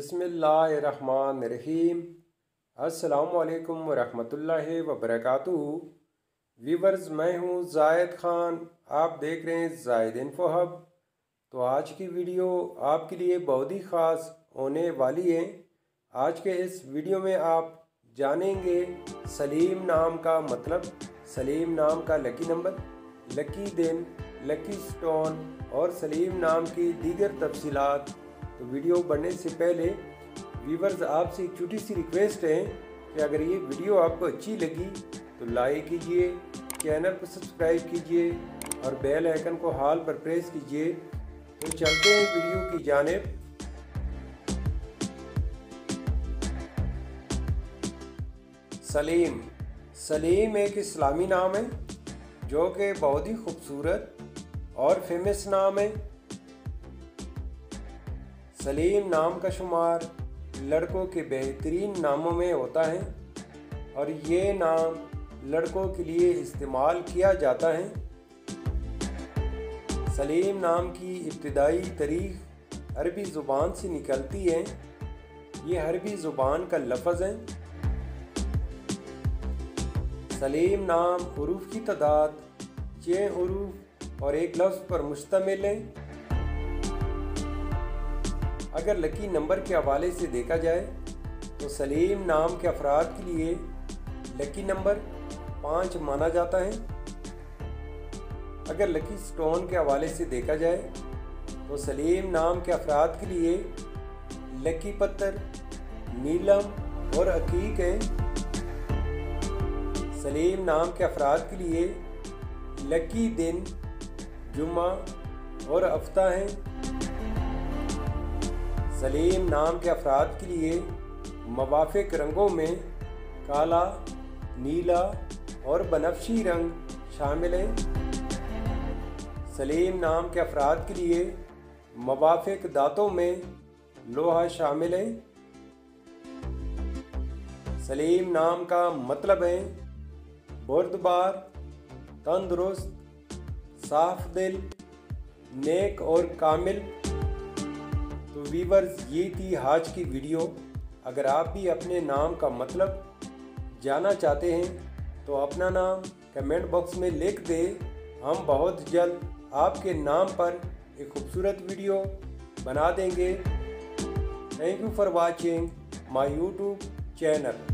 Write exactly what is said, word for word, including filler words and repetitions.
बिस्मिल्लाहिर्रहमानिर्रहीम। अस्सलामुअलैकुम वरहमतुल्लाहि वबरकातुहू। वीवर्स, मैं हूँ जायद ख़ान, आप देख रहे हैं जायद इन्फो हब। तो आज की वीडियो आपके लिए बहुत ही ख़ास होने वाली है। आज के इस वीडियो में आप जानेंगे सलीम नाम का मतलब, सलीम नाम का लकी नंबर, लकी दिन, लकी स्टोन और सलीम नाम की दीगर तफसीलात। तो वीडियो बढ़ने से पहले व्यूवर्स, आपसे एक छोटी सी रिक्वेस्ट है कि अगर ये वीडियो आपको अच्छी लगी तो लाइक कीजिए, चैनल को सब्सक्राइब कीजिए और बेल आइकन को हाल पर प्रेस कीजिए। तो चलते हैं वीडियो की जानिब। सलीम सलीम एक इस्लामी नाम है जो कि बहुत ही खूबसूरत और फेमस नाम है। सलीम नाम का शुमार लड़कों के बेहतरीन नामों में होता है और ये नाम लड़कों के लिए इस्तेमाल किया जाता है। सलीम नाम की इब्तिदाई तारीख अरबी ज़ुबान से निकलती है। ये अरबी ज़ुबान का लफ्ज़ है। सलीम नाम हुरूफ की तादाद छः हुरूफ और एक लफ्ज़ पर मुश्तमिल है। अगर लकी नंबर के हवाले से देखा जाए तो सलीम नाम के अफराद के लिए लकी नंबर पाँच माना जाता है। अगर लकी स्टोन के हवाले से देखा जाए तो सलीम नाम के अफराद के लिए लकी पत्थर नीलम और अकीक है। सलीम नाम के अफराद के लिए लकी दिन जुम्मा और हफ्ता है। सलीम नाम के अफराद के लिए मवाफिक रंगों में काला, नीला और बनफशी रंग शामिल हैं। सलीम नाम के अफराद के लिए मवाफिक दांतों में लोहा शामिल है। सलीम नाम का मतलब है बुर्दबार, तंदुरुस्त, साफ दिल, नेक और कामिल। तो वीवर्स, ये थी आज की वीडियो। अगर आप भी अपने नाम का मतलब जानना चाहते हैं तो अपना नाम कमेंट बॉक्स में लिख दें। हम बहुत जल्द आपके नाम पर एक खूबसूरत वीडियो बना देंगे। Thank you for watching my YouTube channel.